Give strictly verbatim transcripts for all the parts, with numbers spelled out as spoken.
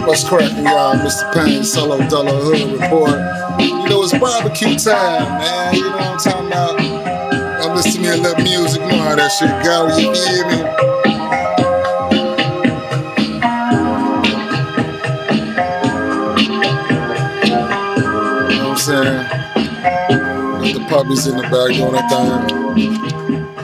What's cracking, y'all? Mister Payne, solo dolo hood report. You know, it's barbecue time, man. You know what I'm talking about? I'm listening to me a little music, you know how that shit go, you feel me? You know what I'm saying? Got the puppies in the back doing that thing.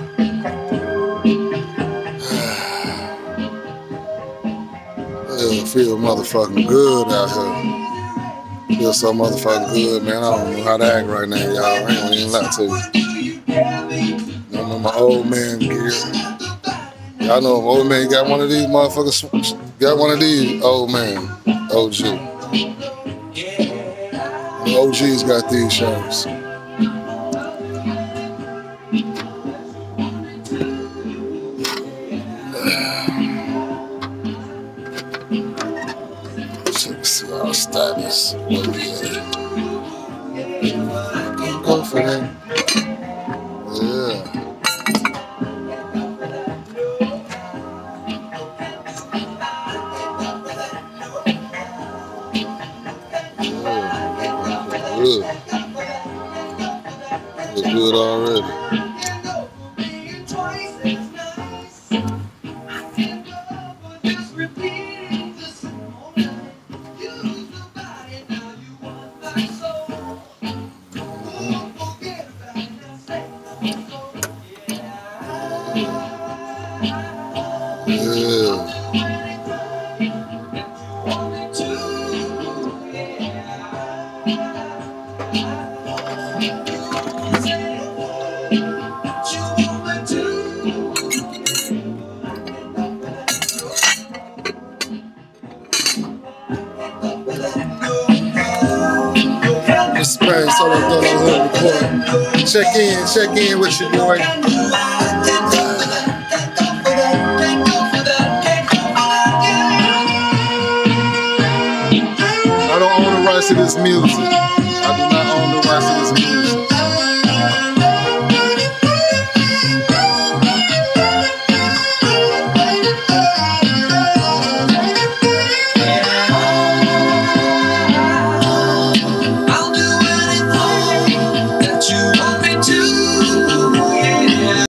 Yeah, feel motherfucking good out here. Feel so motherfucking good, man. I don't know how to act right now, y'all. I ain't gonna even lie to you. I know my old man gear. Y'all know if old man got one of these motherfuckers, got one of these, old man, O G. The O Gs got these shirts. Check see our status. Where we at? Go for that. Yeah. Yeah. Good. Look good already. Yeah. Mister Payne, solo dolo hood report. Check in, check in with your boy. I don't own the rights to this music. I do not own the rights to this music.